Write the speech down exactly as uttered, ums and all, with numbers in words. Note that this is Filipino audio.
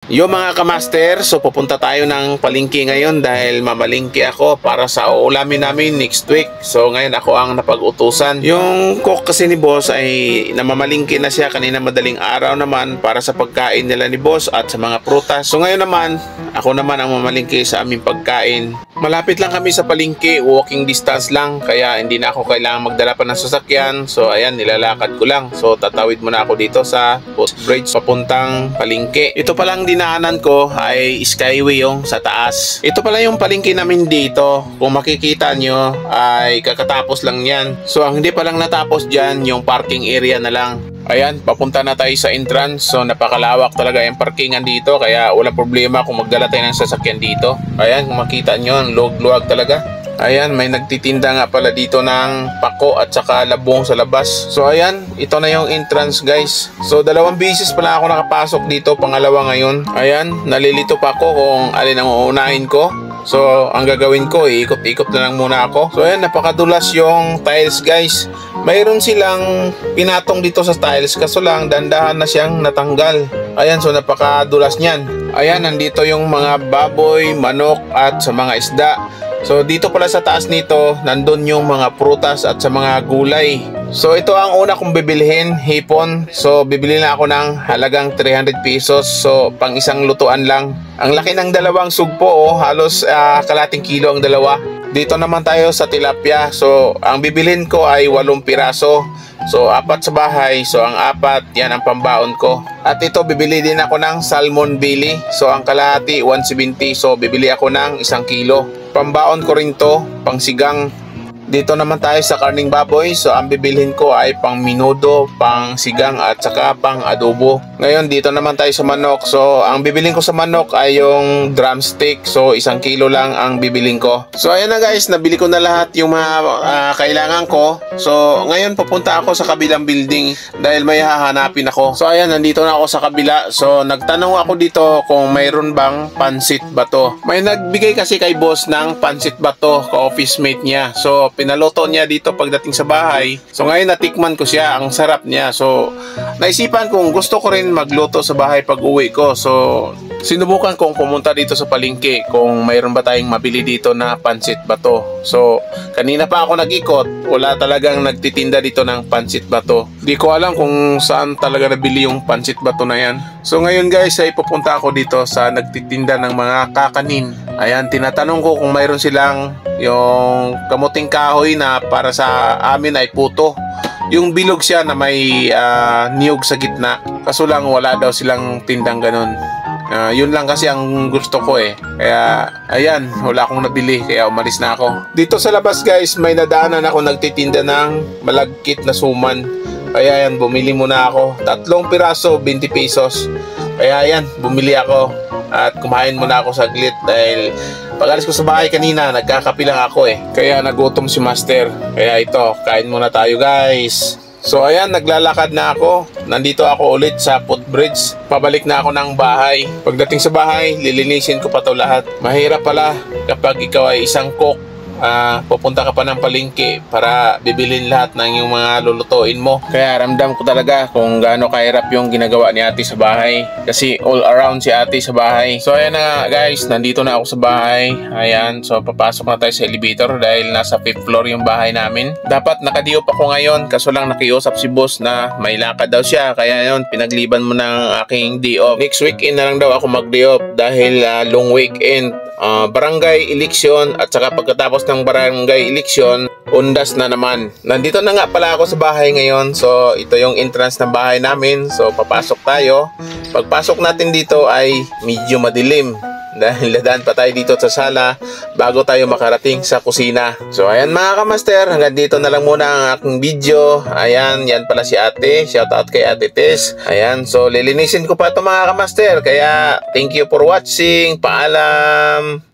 Yo mga kamaster, so pupunta tayo ng palengke ngayon dahil mamalingki ako para sa uulamin namin next week. So ngayon ako ang napag-utusan. Yung cook kasi ni boss ay namamalingki na siya kanina madaling araw naman para sa pagkain nila ni boss at sa mga prutas. So ngayon naman, ako naman ang mamalingki sa aming pagkain. Malapit lang kami sa palengke, walking distance lang, kaya hindi na ako kailangan magdala pa ng sasakyan. So ayan, nilalakad ko lang. So tatawid muna ako dito sa footbridge papuntang palengke. Ito pa lang dinaanan ko ay Skyway yung sa taas. Ito pala yung palengke namin dito. Kung makikita nyo ay kakatapos lang yan. So ang hindi pa lang natapos dyan, yung parking area na lang. Ayan, papunta na tayo sa entrance. So napakalawak talaga yung parkingan dito, kaya walang problema kung magdala tayo ng sasakyan dito. Ayan, kung makita nyo, ang luwag-luwag talaga. Ayan, may nagtitinda nga pala dito ng pako at saka labong sa labas. So ayan, ito na yung entrance guys. So dalawang beses pala ako nakapasok dito, pangalawa ngayon. Ayan, nalilito pa ako kung alin ang uunahin ko. So ang gagawin ko, iikot-ikot na lang muna ako. So ayan, napakadulas yung tiles guys. Mayroon silang pinatong dito sa tiles, kaso lang dandahan na siyang natanggal. Ayan, so napakadulas niyan. Ayan, nandito yung mga baboy, manok at sa mga isda. So dito pala sa taas nito, nandun yung mga prutas at sa mga gulay. So ito ang una kong bibilhin, hipon. So bibili na ako ng halagang three hundred pesos. So pang isang lutuan lang. Ang laki ng dalawang sugpo, oh, halos uh, kalating kilo ang dalawa. Dito naman tayo sa tilapia. So ang bibilhin ko ay walong piraso. So apat sa bahay, so ang apat, yan ang pambaon ko. At ito, bibili din ako ng salmon belly. So ang kalahati one seventy, so bibili ako ng isang kilo. Pambaon ko rin to, pang sigang. Dito naman tayo sa karning baboy. So ang bibilhin ko ay pang minudo, pang sigang at saka pang adobo. Ngayon dito naman tayo sa manok. So ang bibilhin ko sa manok ay yung drumstick. So isang kilo lang ang bibilhin ko. So ayan na guys, nabili ko na lahat yung mga uh, kailangan ko. So ngayon pupunta ako sa kabilang building dahil may hahanapin ako. So ayan, nandito na ako sa kabila. So nagtanong ako dito kung mayroon bang pansit bato. May nagbigay kasi kay boss ng pansit bato, ka-office mate niya. So pinaloto niya dito pagdating sa bahay. So ngayon natikman ko siya, ang sarap niya. So naisipan kong gusto ko rin magluto sa bahay pag uwi ko. So sinubukan kong pumunta dito sa palengke kung mayroon ba tayong mabili dito na pansit bato. So kanina pa ako nag-ikot, wala talagang nagtitinda dito ng pansit bato. Di ko alam kung saan talaga nabili yung pansit bato na yan. So ngayon guys ay pupunta ako dito sa nagtitinda ng mga kakanin. Ayan, tinatanong ko kung mayroon silang yung kamuting kahoy na para sa amin ay puto. Yung bilog siya na may uh, niyog sa gitna. Kaso lang wala daw silang tindang ganun. Uh, yun lang kasi ang gusto ko eh. Kaya ayan, wala akong nabili, kaya umalis na ako. Dito sa labas guys, may nadaanan ako nagtitinda ng malagkit na suman. Kaya yan, bumili muna ako. Tatlong piraso, twenty pesos. Kaya yan, bumili ako. At kumain muna ako saglit dahil pag-alis ko sa bahay kanina, nagkakapi lang ako eh. Kaya nagutom si Master. Kaya ito, kain muna tayo guys. So ayan, naglalakad na ako. Nandito ako ulit sa footbridge. Pabalik na ako ng bahay. Pagdating sa bahay, lilinisin ko pa to lahat. Mahirap pala kapag ikaw ay isang cook. Uh, pupunta ka pa ng palengke para bibilin lahat ng yung mga lulutuin mo. Kaya ramdam ko talaga kung gaano kahirap yung ginagawa ni ate sa bahay. Kasi all around si ate sa bahay. So ayan na guys, nandito na ako sa bahay. Ayan, so papasok na tayo sa elevator dahil nasa fifth floor yung bahay namin. Dapat nakadiop ako ngayon, kaso lang nakiusap si boss na may lakad daw siya. Kaya yun, pinagliban mo ng aking day off. Next weekend na lang daw ako mag-day off dahil uh, long weekend. Uh, barangay election at saka pagkatapos ng barangay election, undas na naman. Nandito na nga pala ako sa bahay ngayon. So ito yung entrance ng bahay namin. So papasok tayo. Pagpasok natin dito ay medyo madilim dahil dadaan pa tayo dito sa sala bago tayo makarating sa kusina. So ayan mga kamaster, hanggang dito na lang muna ang aking video. Ayan, yan pala si ate. Shout out kay ate Tess. Ayan, so lilinisin ko pa ito mga kamaster. Kaya thank you for watching. Paalam.